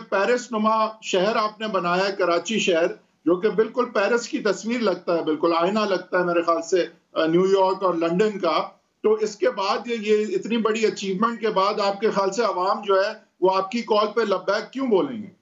Paris नुमा शहर आपने बनाया है, कराची शहर, जो कि बिल्कुल पेरिस की तस्वीर लगता है, बिल्कुल आईना लगता है मेरे ख्याल से न्यूयॉर्क और लंदन का। तो इसके बाद ये इतनी बड़ी अचीवमेंट के बाद आपके ख्याल से अवाम जो है वो आपकी कॉल पे लब्बैक क्यों बोलेंगे?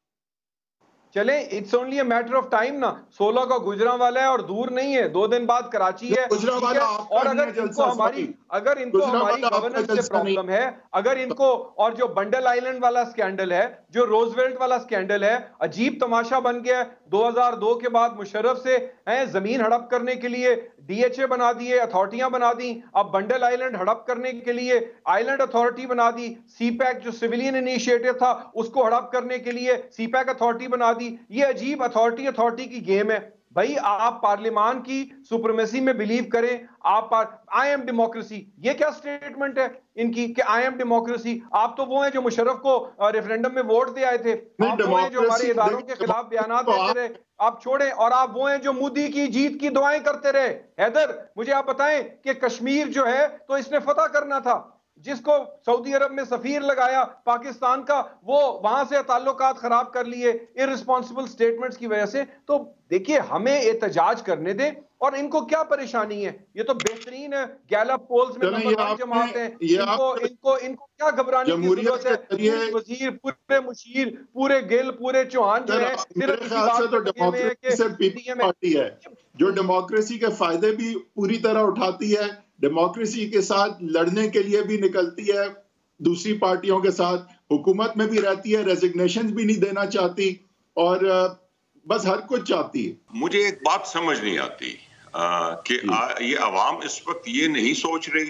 चले, it's only a matter of time ना। 16 का गुजरांवाला है और दूर नहीं है, 2 दिन बाद कराची है, ठीक है। और अगर इनको हमारी गवर्नेंस से प्रॉब्लम है, अगर इनको, और जो बंडल आइलैंड वाला स्कैंडल है, जो रोजवेल्ट वाला स्कैंडल है, अजीब तमाशा बन गया। 2002 के बाद मुशर्रफ से जमीन हड़प करने के लिए डीएचए बना दिए, अथॉरिटियां बना दी। अब बंडल आइलैंड हड़प करने के लिए आइलैंड अथॉरिटी बना दी। सीपैक जो सिविलियन इनिशिएटिव था उसको हड़प करने के लिए सीपैक अथॉरिटी बना दी। ये अजीब अथॉरिटी की गेम है भाई। आप पार्लियामान की सुप्रीमेसी में बिलीव करें। आई एम डेमोक्रेसी, ये क्या स्टेटमेंट है इनकी कि आई एम डेमोक्रेसी? आप तो वो हैं जो मुशर्रफ को रेफरेंडम में वोट दे आए थे। आप वो हैं जो हमारे इदारों के खिलाफ बयान देते रहे। आप छोड़ें, और आप वो हैं जो मोदी की जीत की दुआएं करते रहे। हैदर, मुझे आप बताएं कि कश्मीर जो है तो इसने फतह करना था, जिसको सऊदी अरब में सफीर लगाया पाकिस्तान का, वो वहां से ताल्लुकात खराब कर लिए इररिस्पॉन्सिबल स्टेटमेंट्स की वजह से। तो देखिए, हमें एहतजाज करने दें। और इनको क्या परेशानी है? ये तो बेहतरीन है, गैलप पोल्स में नंबर 1 जमात है। इनको क्या घबराने की जरूरत है? पूरे वजीर, पूरे मुशीर, पूरे गिल, पूरे चौहान जो है सिर्फ इसी बात पर लगे हुए हैं पार्टी है जो डेमोक्रेसी के फायदे भी पूरी तरह उठाती है, डेमोक्रेसी के साथ लड़ने के लिए भी निकलती है, दूसरी पार्टियों के साथ हुकूमत में भी रहती है, रेजिग्नेशन भी नहीं देना चाहती, और बस हर कुछ चाहती है। मुझे एक बात समझ नहीं आती कि ये अवाम इस वक्त ये नहीं सोच रही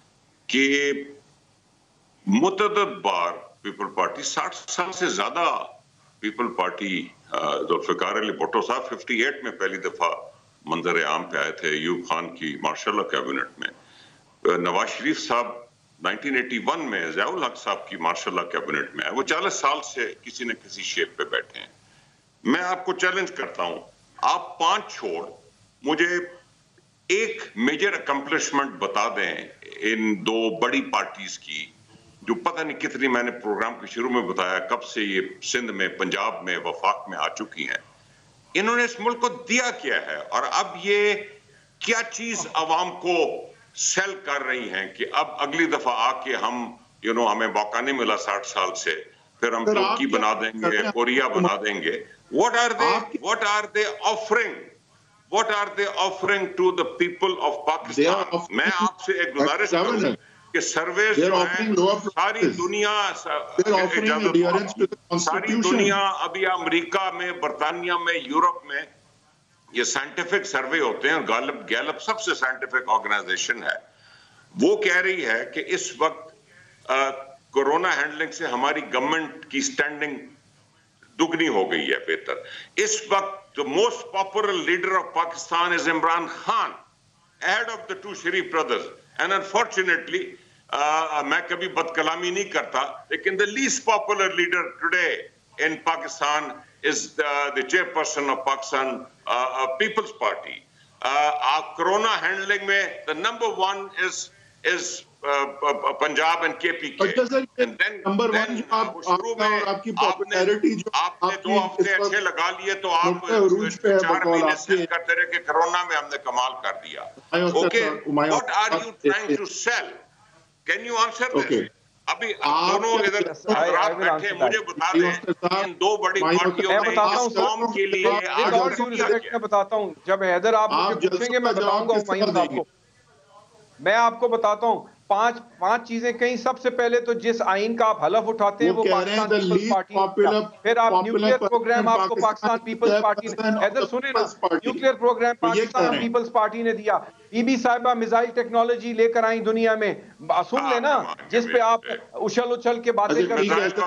कि मुतअद्दिद बार पीपल पार्टी 60 साल से ज्यादा पीपल पार्टी जुल्फिकार अली भुट्टो साहब 58 में पहली दफा मंजर आम पे आए थे यूब खान की मार्शल कैबिनेट में। नवाज शरीफ साहब 1981 में ज़ियाउल हक साहब की मार्शल कैबिनेट में आए। वो 40 साल से किसी न किसी शेप पे बैठे हैं। मैं आपको चैलेंज करता हूं, आप 5 छोड़ मुझे एक मेजर अकम्पलिशमेंट बता दें इन 2 बड़ी पार्टीज की, जो पता नहीं कितनी, मैंने प्रोग्राम के शुरू में बताया कब से ये सिंध में, पंजाब में, वफाक में आ चुकी हैं। इन्होंने इस मुल्क को दिया क्या है, और अब ये क्या चीज अवाम को सेल कर रही हैं कि अब अगली दफा आके हम हमें मौका नहीं मिला 60 साल से, फिर हम तुर्की बना देंगे, कोरिया बना देंगे। What are they offering? What are they offering to the people of Pakistan? मैं आपसे एक गुजारिश करूं कि सर्वे जो है सारी दुनिया अभी अमेरिका में, बरतानिया में, यूरोप में ये साइंटिफिक सर्वे होते हैं। गैलप सबसे साइंटिफिक ऑर्गेनाइजेशन है। वो कह रही है कि इस वक्त कोरोना हैंडलिंग से हमारी गवर्नमेंट की स्टैंडिंग दुगनी हो गई है, बेहतर। इस वक्त the most popular leader of Pakistan is Imran Khan, head of the 2 Sharif brothers. And unfortunately मैं कभी बदकलामी नहीं करता, लेकिन the least popular leader today in Pakistan is the chairperson of Pakistan People's Party. Corona handling में the number 1 is Punjab and KPK. And then number 1 शुरू में आपने 2 हफ्ते अच्छे लगा लिए तो आप 4 महीने से करते रहे कि कोरोना में हमने कमाल कर दिया। Okay, what are you trying to sell? Can you answer this? अभी दोनों इधर बैठे, मुझे बता दें इन 2 बड़ी पार्टियों ने इस कौम के लिए मैं बताता हूं। जब हैदर आप मुझे पूछेंगे मैं बताऊंगा। मैं आपको बताता हूं 5 चीजें कहीं। सबसे पहले तो जिस आइन का आप हलफ उठाते हैं वो पाकिस्तान पीपल्स पार्टी का। फिर आप न्यूक्लियर प्रोग्राम आपको पाकिस्तान पीपल्स पार्टी ने, हैदर सुने ना, nuclear program Pakistan Peoples Party ने दिया। बीबी साहिबा मिसाइल टेक्नोलॉजी लेकर आई दुनिया में, सुन लेना, जिस पे आप उछल के बातें कर रही हैं।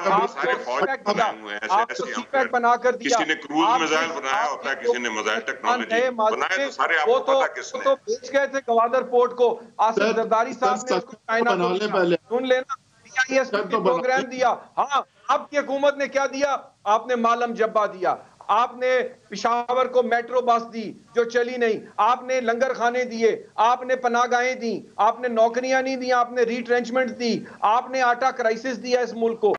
आपको सीपैक बनाकर दिया, किसी ने क्रूज मिसाइल बनाया होता है, किसी ने मिसाइल टेक्नोलॉजी बनाया, तो सारे आपको पता किसने। तो बेच गए थे गवादर पोर्ट को, आसिफ जरदारी साहब ने उसको चाइना को, सुन लेना, प्रोग्राम दिया। हाँ, आपकी हुकूमत ने क्या दिया? आपने मालम जब्बा दिया, आपने पिशावर को मेट्रो बस दी जो चली नहीं, आपने लंगर खाने दिए, आपने पनाहगाहें दी, आपने नौकरियां नहीं दी, आपने रिट्रेंचमेंट दी, आपने आटा क्राइसिस दिया इस मुल्क को।